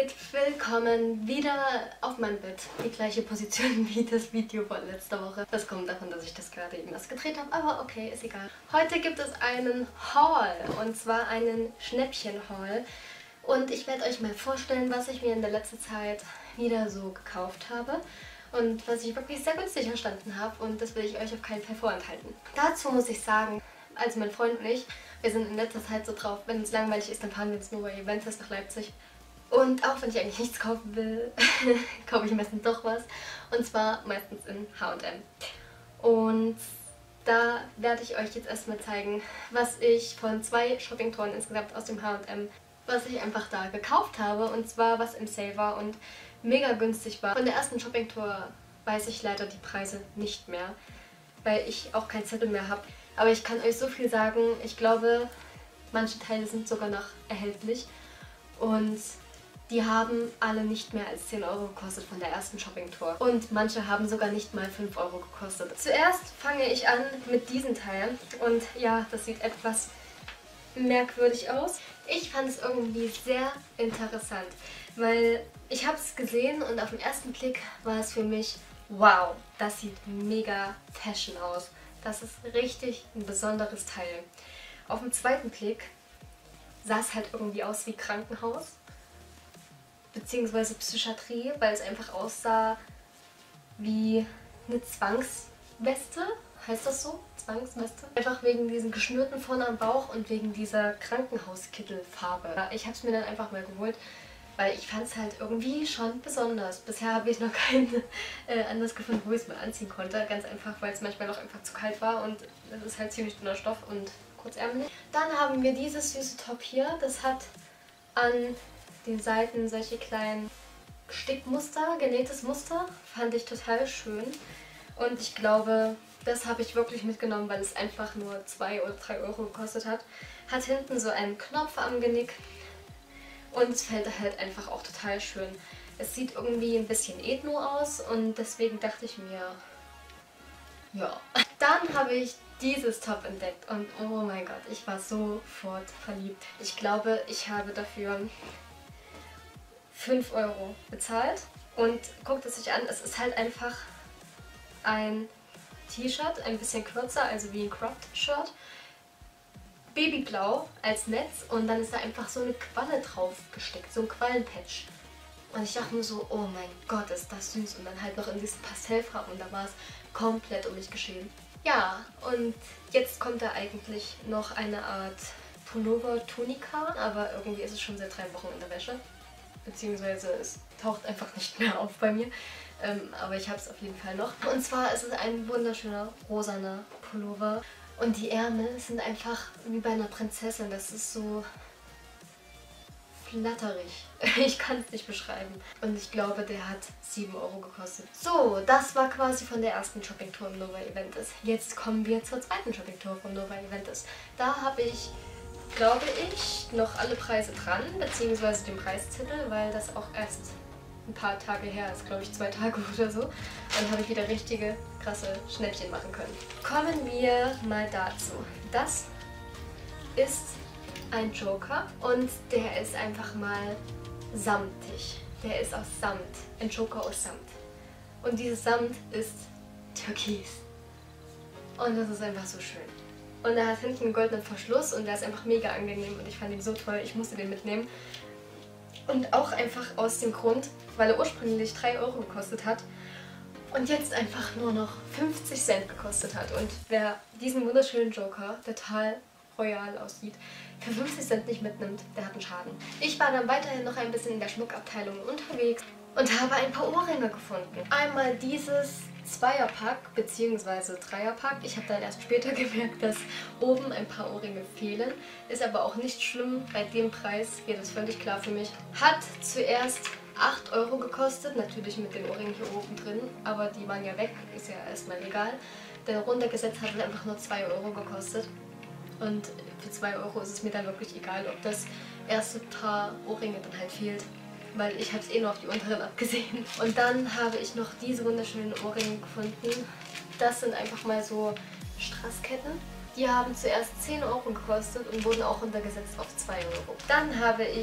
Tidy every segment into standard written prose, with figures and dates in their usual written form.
geht? Willkommen wieder auf meinem Bett. Die gleiche Position wie das Video von letzter Woche. Das kommt davon, dass ich das gerade eben erst gedreht habe, aber okay, ist egal. Heute gibt es einen Haul und zwar einen Schnäppchen-Haul. Und ich werde euch mal vorstellen, was ich mir in der letzten Zeit wieder so gekauft habe. Und was ich wirklich sehr günstig erstanden habe und das will ich euch auf keinen Fall vorenthalten. Dazu muss ich sagen, also mein Freund und ich, wir sind in letzter Zeit so drauf, wenn es langweilig ist, dann fahren wir ins Nova Eventus nach Leipzig. Und auch wenn ich eigentlich nichts kaufen will, kaufe ich meistens doch was. Und zwar meistens in H&M. Und da werde ich euch jetzt erstmal zeigen, was ich von 2 Shoppingtouren insgesamt aus dem H&M, was ich einfach da gekauft habe. Und zwar was im Sale war und mega günstig war. Von der ersten Shoppingtour weiß ich leider die Preise nicht mehr, weil ich auch keinen Zettel mehr habe. Aber ich kann euch so viel sagen, ich glaube, manche Teile sind sogar noch erhältlich. Und die haben alle nicht mehr als 10 Euro gekostet von der ersten Shoppingtour. Und manche haben sogar nicht mal 5 Euro gekostet. Zuerst fange ich an mit diesen Teilen. Und ja, das sieht etwas merkwürdig aus. Ich fand es irgendwie sehr interessant, weil ich habe es gesehen und auf den ersten Blick war es für mich, wow, das sieht mega fashion aus. Das ist richtig ein besonderes Teil. Auf den zweiten Blick sah es halt irgendwie aus wie Krankenhaus bzw. Psychiatrie, weil es einfach aussah wie eine Zwangsweste. Heißt das so? Zwangsweste? Einfach wegen diesen geschnürten vorne am Bauch und wegen dieser Krankenhauskittelfarbe. Ich habe es mir dann einfach mal geholt, weil ich fand es halt irgendwie schon besonders. Bisher habe ich noch keinen anders gefunden, wo ich es mal anziehen konnte. Ganz einfach, weil es manchmal auch einfach zu kalt war und es ist halt ziemlich dünner Stoff und kurzärmelig. Dann haben wir dieses süße Top hier. Das hat an den Seiten solche kleinen Stickmuster, genähtes Muster. Fand ich total schön. Und ich glaube, das habe ich wirklich mitgenommen, weil es einfach nur 2 oder 3 Euro gekostet hat. Hat hinten so einen Knopf am Genick. Und es fällt halt einfach auch total schön. Es sieht irgendwie ein bisschen ethno aus und deswegen dachte ich mir, ja. Dann habe ich dieses Top entdeckt und oh mein Gott, ich war sofort verliebt. Ich glaube, ich habe dafür 5 Euro bezahlt und guckt es sich an, es ist halt einfach ein T-Shirt, ein bisschen kürzer, also wie ein Cropped-Shirt. Babyblau als Netz und dann ist da einfach so eine Qualle drauf gestickt, so ein Quallenpatch. Und ich dachte mir so, oh mein Gott, ist das süß. Und dann halt noch in diesen Pastellfarben und da war es komplett um mich geschehen. Ja, und jetzt kommt da eigentlich noch eine Art Pullover-Tunika, aber irgendwie ist es schon seit 3 Wochen in der Wäsche. Beziehungsweise es taucht einfach nicht mehr auf bei mir. Aber ich habe es auf jeden Fall noch. Und zwar ist es ein wunderschöner rosaner Pullover. Und die Ärmel sind einfach wie bei einer Prinzessin. Das ist so flatterig. Ich kann es nicht beschreiben. Und ich glaube, der hat 7 Euro gekostet. So, das war quasi von der ersten Shoppingtour im Nova Eventus. Jetzt kommen wir zur zweiten Shoppingtour vom Nova Eventus. Da habe ich, glaube ich, noch alle Preise dran, beziehungsweise den Preiszettel, weil das auch erst ein paar Tage her ist, glaube ich 2 Tage oder so. Dann habe ich wieder richtige krasse Schnäppchen machen können. Kommen wir mal dazu. Das ist ein Joker und der ist einfach mal samtig. Der ist aus Samt. Ein Joker aus Samt. Und dieses Samt ist türkis. Und das ist einfach so schön. Und er hat hinten einen goldenen Verschluss und der ist einfach mega angenehm und ich fand ihn so toll. Ich musste den mitnehmen. Und auch einfach aus dem Grund, weil er ursprünglich 3 Euro gekostet hat und jetzt einfach nur noch 50 Cent gekostet hat. Und wer diesen wunderschönen Joker, der total royal aussieht, für 50 Cent nicht mitnimmt, der hat einen Schaden. Ich war dann weiterhin noch ein bisschen in der Schmuckabteilung unterwegs und habe ein paar Ohrringe gefunden. Einmal dieses Zweierpack bzw. Dreierpack. Ich habe dann erst später gemerkt, dass oben ein paar Ohrringe fehlen. Ist aber auch nicht schlimm. Bei dem Preis geht es völlig klar für mich. Hat zuerst 8 Euro gekostet, natürlich mit den Ohrringen hier oben drin, aber die waren ja weg, ist ja erstmal egal. Der runtergesetzt hat einfach nur 2 Euro gekostet. Und für 2 Euro ist es mir dann wirklich egal, ob das erste Paar Ohrringe dann halt fehlt. Weil ich habe es eh nur auf die unteren abgesehen. Und dann habe ich noch diese wunderschönen Ohrringe gefunden. Das sind einfach mal so Strassketten. Die haben zuerst 10 Euro gekostet und wurden auch runtergesetzt auf 2 Euro. Dann habe ich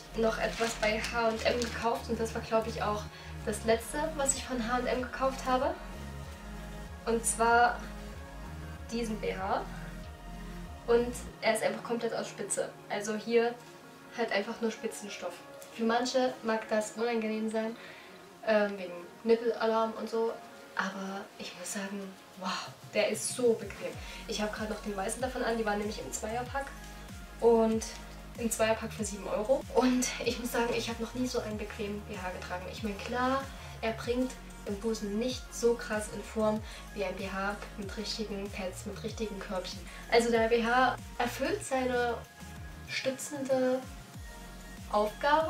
noch etwas bei H&M gekauft und das war, glaube ich, auch das letzte, was ich von H&M gekauft habe. Und zwar diesen BH. Und er ist einfach komplett aus Spitze. Also hier halt einfach nur Spitzenstoff. Für manche mag das unangenehm sein, wegen Nippelalarm und so. Aber ich muss sagen, wow, der ist so bequem. Ich habe gerade noch den weißen davon an, die waren nämlich im Zweierpack. Und im Zweierpack für 7 Euro. Und ich muss sagen, ich habe noch nie so einen bequemen BH getragen. Ich meine, klar, er bringt im Busen nicht so krass in Form wie ein BH mit richtigen Pads, mit richtigen Körbchen. Also der BH erfüllt seine stützende Aufgabe,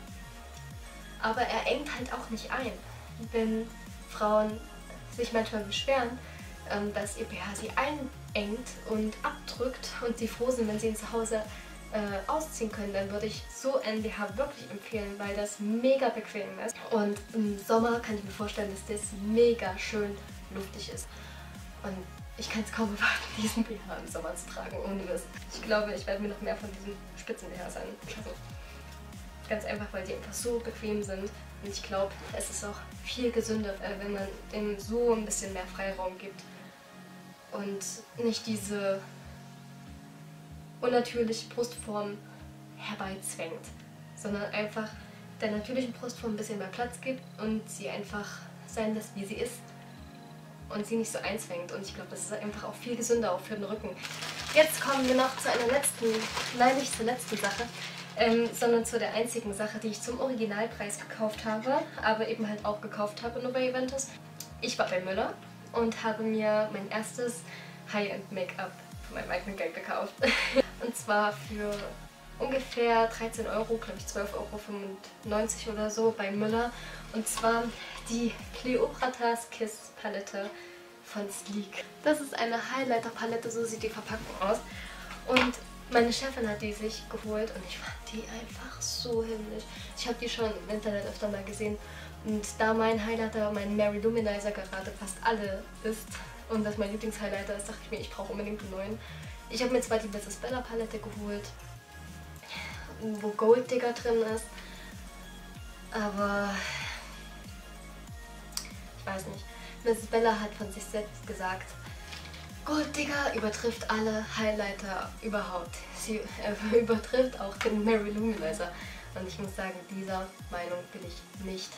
aber er engt halt auch nicht ein. Wenn Frauen sich manchmal beschweren, dass ihr BH sie einengt und abdrückt und sie froh sind, wenn sie ihn zu Hause ausziehen können, dann würde ich so ein BH wirklich empfehlen, weil das mega bequem ist. Und im Sommer kann ich mir vorstellen, dass das mega schön luftig ist. Und ich kann es kaum erwarten, diesen BH im Sommer zu tragen, ohne Mist. Ich glaube, ich werde mir noch mehr von diesen Spitzen-BHs anschaffen. Ganz einfach, weil die einfach so bequem sind. Und ich glaube, es ist auch viel gesünder, wenn man dem so ein bisschen mehr Freiraum gibt. Und nicht diese unnatürliche Brustform herbeizwängt, sondern einfach der natürlichen Brustform ein bisschen mehr Platz gibt und sie einfach sein lässt, wie sie ist und sie nicht so einzwängt. Und ich glaube, das ist einfach auch viel gesünder, auch für den Rücken. Jetzt kommen wir noch zu einer letzten, nein, nicht zur letzten Sache, sondern zu der einzigen Sache, die ich zum Originalpreis gekauft habe, aber eben halt auch gekauft habe nur bei Juventus. Ich war bei Müller und habe mir mein erstes High-End-Make-up von meinem eigenen Geld gekauft. Und zwar für ungefähr 13 Euro, glaube ich 12,95 Euro oder so bei Müller. Und zwar die Cleopatra's Kiss Palette von Sleek. Das ist eine Highlighter-Palette, so sieht die Verpackung aus. Und meine Chefin hat die sich geholt und ich fand die einfach so himmlisch. Ich habe die schon im Internet öfter mal gesehen. Und da mein Highlighter, mein Mary Luminizer gerade fast alle ist und das mein Lieblingshighlighter ist, dachte ich mir, ich brauche unbedingt einen neuen. Ich habe mir zwar die Mrs. Bella Palette geholt, wo Gold Digger drin ist, aber ich weiß nicht. Mrs. Bella hat von sich selbst gesagt, Gold Digger übertrifft alle Highlighter überhaupt. Sie übertrifft auch den Mary Luminizer. Und ich muss sagen, dieser Meinung bin ich nicht.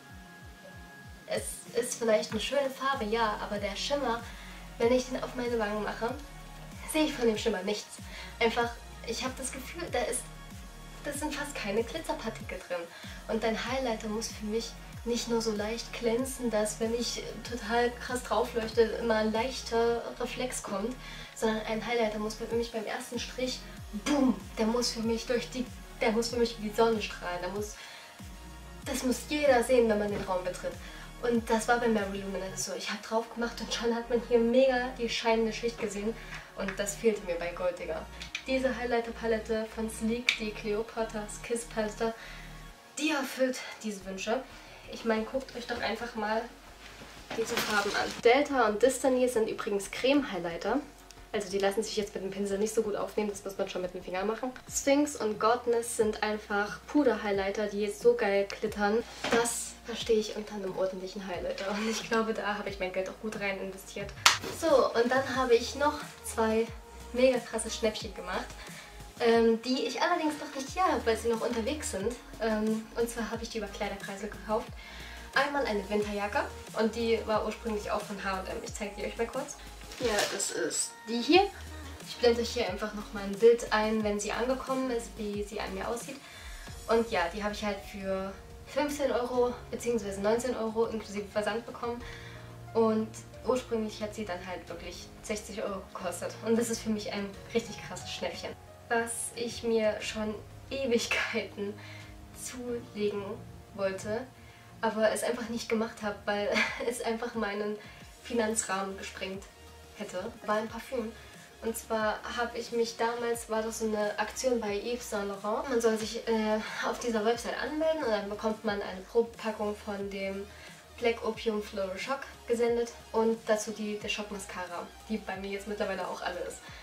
Es ist vielleicht eine schöne Farbe, ja, aber der Schimmer, wenn ich den auf meine Wangen mache, sehe ich von dem Schimmer nichts. Einfach, ich habe das Gefühl, da sind fast keine Glitzerpartikel drin. Und dein Highlighter muss für mich nicht nur so leicht glänzen, dass wenn ich total krass draufleuchte, immer ein leichter Reflex kommt, sondern ein Highlighter muss für mich beim ersten Strich, boom, der muss für mich wie die Sonne strahlen. Das muss jeder sehen, wenn man den Raum betritt. Und das war bei Mary Luminizer so. Ich habe drauf gemacht und schon hat man hier mega die scheinende Schicht gesehen. Und das fehlte mir bei Gold Digger. Diese Highlighter-Palette von Sleek, die Cleopatra's Kiss Palette, die erfüllt diese Wünsche. Ich meine, guckt euch doch einfach mal diese Farben an. Delta und Destiny sind übrigens Creme-Highlighter. Also die lassen sich jetzt mit dem Pinsel nicht so gut aufnehmen, das muss man schon mit dem Finger machen. Sphinx und Godness sind einfach Puder-Highlighter, die so geil glittern. Das verstehe ich unter einem ordentlichen Highlighter. Und ich glaube, da habe ich mein Geld auch gut rein investiert. So, und dann habe ich noch zwei mega krasse Schnäppchen gemacht, die ich allerdings noch nicht hier habe, weil sie noch unterwegs sind. Und zwar habe ich die über Kleiderkreisel gekauft. Einmal eine Winterjacke und die war ursprünglich auch von H&M. Ich zeige die euch mal kurz. Ja, das ist die hier. Ich blende euch hier einfach nochmal ein Bild ein, wenn sie angekommen ist, wie sie an mir aussieht. Und ja, die habe ich halt für 15 Euro bzw. 19 Euro inklusive Versand bekommen. Und ursprünglich hat sie dann halt wirklich 60 Euro gekostet. Und das ist für mich ein richtig krasses Schnäppchen. Was ich mir schon Ewigkeiten zulegen wollte, aber es einfach nicht gemacht habe, weil es einfach meinen Finanzrahmen gesprengt hätte, war ein Parfüm. Und zwar habe ich mich damals, war das so eine Aktion bei Yves Saint Laurent. Man soll sich auf dieser Website anmelden und dann bekommt man eine Probepackung von dem Black Opium Floral Shock gesendet und dazu die der Shock Mascara, die bei mir jetzt mittlerweile auch alle ist.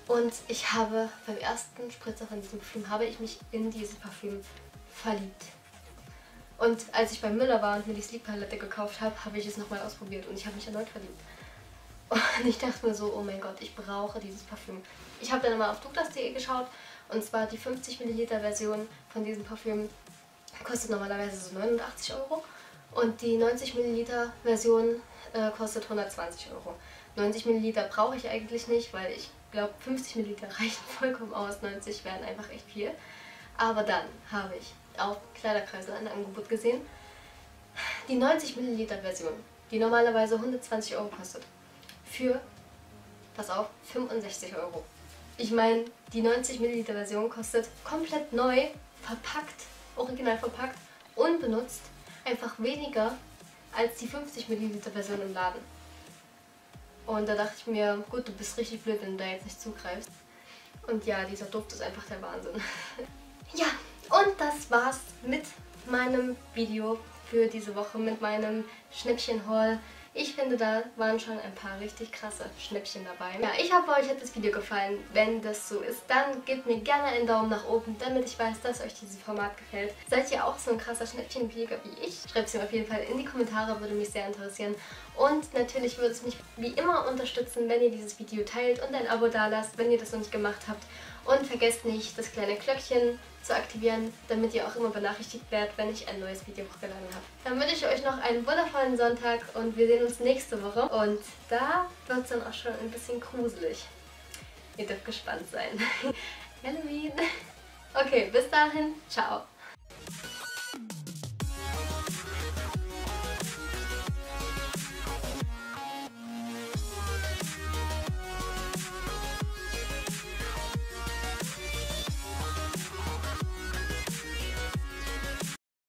Und ich habe beim ersten Spritzer von diesem Parfüm, habe ich mich in dieses Parfüm verliebt. Und als ich beim Müller war und mir die Sleek Palette gekauft habe, habe ich es nochmal ausprobiert und ich habe mich erneut verliebt. Und ich dachte mir so, oh mein Gott, ich brauche dieses Parfüm. Ich habe dann mal auf douglas.de geschaut und zwar die 50 Milliliter Version von diesem Parfüm kostet normalerweise so 89 Euro und die 90 Milliliter Version kostet 120 Euro. 90 Milliliter brauche ich eigentlich nicht, weil ich glaube 50 Milliliter reichen vollkommen aus, 90 wären einfach echt viel. Aber dann habe ich auf Kleiderkreisel ein Angebot gesehen, die 90 Milliliter Version, die normalerweise 120 Euro kostet, für, pass auf, 65 Euro. Ich meine, die 90 Milliliter Version kostet komplett neu, verpackt, original verpackt, unbenutzt, einfach weniger als die 50 Milliliter Version im Laden. Und da dachte ich mir, gut, du bist richtig blöd, wenn du da jetzt nicht zugreifst. Und ja, dieser Duft ist einfach der Wahnsinn. Ja, und das war's mit meinem Video für diese Woche, mit meinem Schnäppchen-Haul. Ich finde, da waren schon ein paar richtig krasse Schnäppchen dabei. Ja, ich hoffe, euch hat das Video gefallen. Wenn das so ist, dann gebt mir gerne einen Daumen nach oben, damit ich weiß, dass euch dieses Format gefällt. Seid ihr auch so ein krasser Schnäppchenjäger wie ich? Schreibt es mir auf jeden Fall in die Kommentare, würde mich sehr interessieren. Und natürlich würde es mich wie immer unterstützen, wenn ihr dieses Video teilt und ein Abo dalasst, wenn ihr das noch nicht gemacht habt. Und vergesst nicht, das kleine Glöckchen zu aktivieren, damit ihr auch immer benachrichtigt werdet, wenn ich ein neues Video hochgeladen habe. Dann wünsche ich euch noch einen wundervollen Sonntag und wir sehen uns nächste Woche. Und da wird es dann auch schon ein bisschen gruselig. Ihr dürft gespannt sein. Halloween. Okay, bis dahin. Ciao.